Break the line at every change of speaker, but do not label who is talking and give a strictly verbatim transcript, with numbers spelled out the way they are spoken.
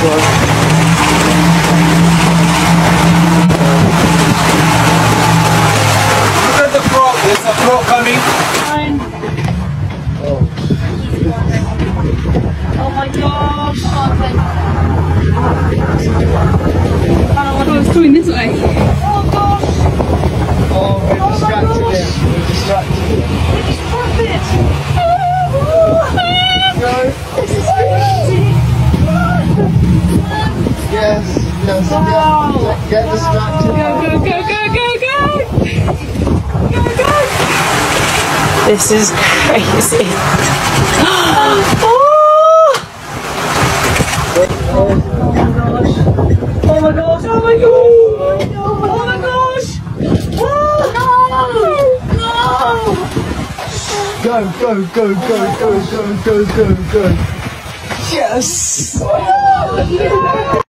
Look at the frog, there's a frog coming.
Oh. Oh my gosh. Oh, it's going this way. Oh gosh.
Oh, we're distracted him. We're distracted him.
We're distracted.
Go.
This is crazy.
Yes, yes,
Wow.
get, get distracted.
Go, go, go, go, go, go. Go, go. This is crazy. Oh. Oh my gosh, oh my gosh, oh my gosh, oh no, no.
Go, go, go, go, go, go, go, go, go. Yes!